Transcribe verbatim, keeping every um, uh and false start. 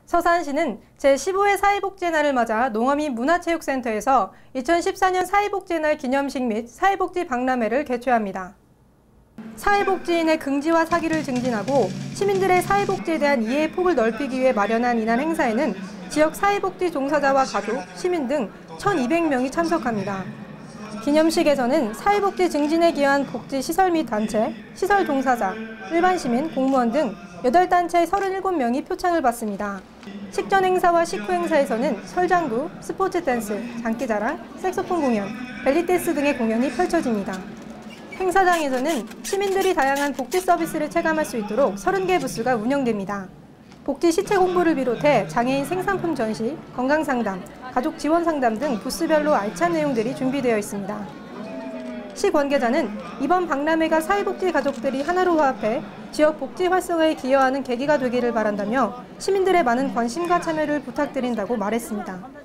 서산시는 제십오 회 사회복지의 날을 맞아 농어민 문화체육센터에서 이천십사 년 사회복지의 날 기념식 및 사회복지 박람회를 개최합니다. 사회복지인의 긍지와 사기를 증진하고 시민들의 사회복지에 대한 이해의 폭을 넓히기 위해 마련한 이날 행사에는 지역 사회복지 종사자와 가족, 시민 등 천이백 명이 참석합니다. 기념식에서는 사회복지 증진에 기여한 복지시설 및 단체, 시설 종사자, 일반 시민, 공무원 등 여덟 단체 서른일곱 명이 표창을 받습니다. 식전 행사와 식후 행사에서는 설장구, 스포츠 댄스, 장기자랑, 색소폰 공연, 벨리댄스 등의 공연이 펼쳐집니다. 행사장에서는 시민들이 다양한 복지 서비스를 체감할 수 있도록 서른 개 부스가 운영됩니다. 복지 시책 홍보를 비롯해 장애인 생산품 전시, 건강상담, 가족 지원 상담 등 부스별로 알찬 내용들이 준비되어 있습니다. 시 관계자는 이번 박람회가 사회복지 가족들이 하나로 화합해 지역 복지 활성화에 기여하는 계기가 되기를 바란다며 시민들의 많은 관심과 참여를 부탁드린다고 말했습니다.